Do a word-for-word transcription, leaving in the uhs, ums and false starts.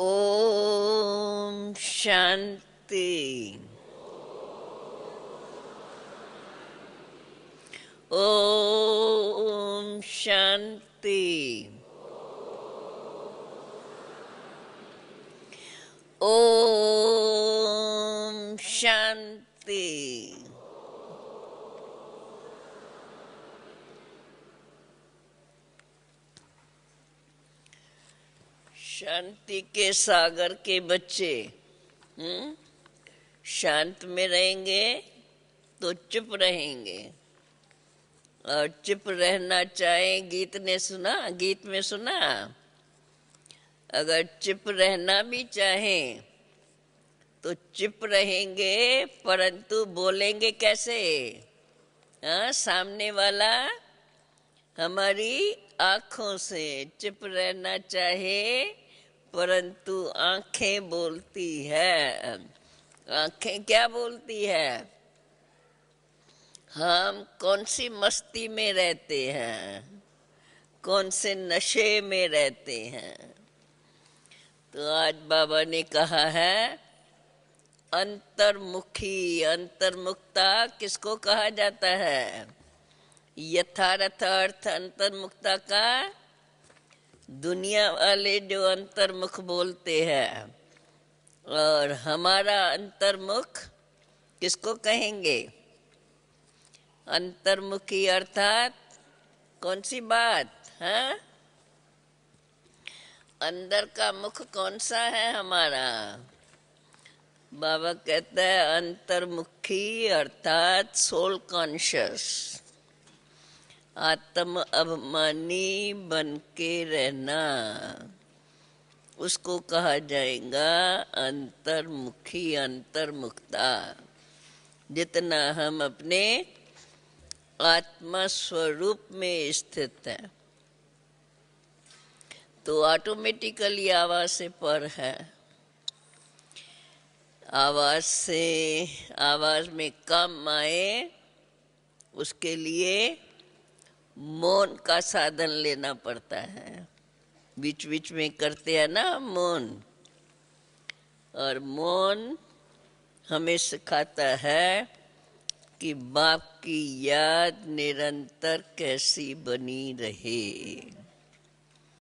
ओम शांति। ओम शांति। ओम शांति। शांति के सागर के बच्चे हम्म शांत में रहेंगे तो चुप रहेंगे, और चुप रहना चाहे, गीत ने सुना, गीत में सुना, अगर चुप रहना भी चाहें तो चुप रहेंगे, परंतु बोलेंगे कैसे? हाँ, सामने वाला हमारी आंखों से। चुप रहना चाहे परंतु आंखें बोलती है। आंखें क्या बोलती है? हम कौन सी मस्ती में रहते हैं, कौन से नशे में रहते हैं। तो आज बाबा ने कहा है अंतर्मुखी। अंतर्मुक्ता किसको कहा जाता है? यथार्थ अर्थ अंतर्मुक्ता का दुनिया वाले जो अंतर्मुख बोलते हैं, और हमारा अंतर्मुख किसको कहेंगे? अंतर्मुखी अर्थात कौन सी बात है? अंदर का मुख कौन सा है हमारा? बाबा कहता है अंतर्मुखी अर्थात सोल कॉन्शियस, आत्म अभिमानी बन के रहना, उसको कहा जाएगा अंतर्मुखी, अंतर्मुक्ता। जितना हम अपने आत्मा स्वरूप में स्थित है तो ऑटोमेटिकली आवाज से पर है। आवाज से आवाज में कम आए उसके लिए मौन का साधन लेना पड़ता है। बीच बीच में करते हैं ना मौन, और मौन हमें सिखाता है कि बाप की याद निरंतर कैसी बनी रहे।